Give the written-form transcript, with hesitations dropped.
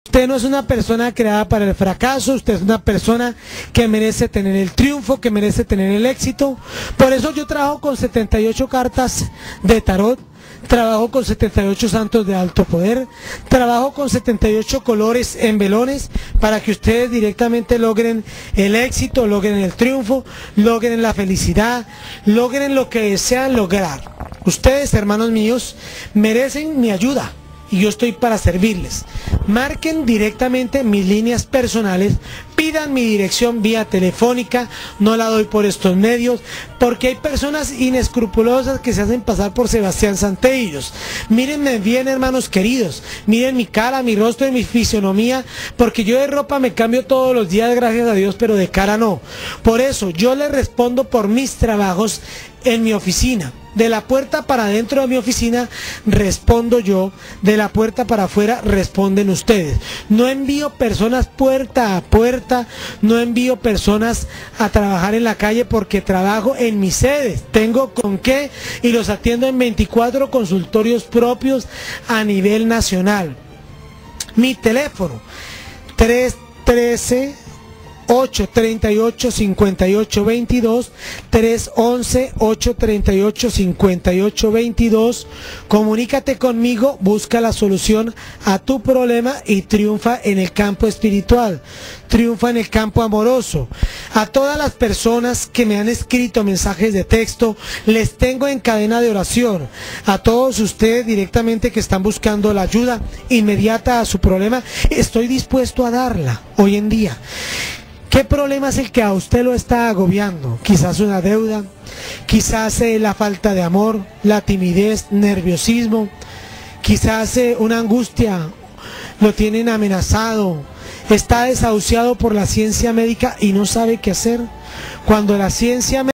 Usted no es una persona creada para el fracaso, usted es una persona que merece tener el triunfo, que merece tener el éxito. Por eso yo trabajo con 78 cartas de tarot, trabajo con 78 santos de alto poder, trabajo con 78 colores en velones para que ustedes directamente logren el éxito, logren el triunfo, logren la felicidad, logren lo que desean lograr. Ustedes, hermanos míos, merecen mi ayuda. Y yo estoy para servirles. Marquen directamente mis líneas personales, pidan mi dirección vía telefónica, no la doy por estos medios, porque hay personas inescrupulosas que se hacen pasar por Sebastián Santellos. Mírenme bien, hermanos queridos, miren mi cara, mi rostro y mi fisionomía, porque yo de ropa me cambio todos los días, gracias a Dios, pero de cara no. Por eso yo les respondo por mis trabajos en mi oficina. De la puerta para adentro de mi oficina respondo yo, de la puerta para afuera responden ustedes. No envío personas puerta a puerta, no envío personas a trabajar en la calle porque trabajo en mis sedes, tengo con qué y los atiendo en 24 consultorios propios a nivel nacional. Mi teléfono 313-838-5822, 311-838-5822. Comunícate conmigo, busca la solución a tu problema y triunfa en el campo espiritual, triunfa en el campo amoroso. A todas las personas que me han escrito mensajes de texto, les tengo en cadena de oración. A todos ustedes directamente que están buscando la ayuda inmediata a su problema, estoy dispuesto a darla hoy en día. ¿Qué problema es el que a usted lo está agobiando? Quizás una deuda, quizás la falta de amor, la timidez, nerviosismo, quizás una angustia, lo tienen amenazado, está desahuciado por la ciencia médica y no sabe qué hacer. Cuando la ciencia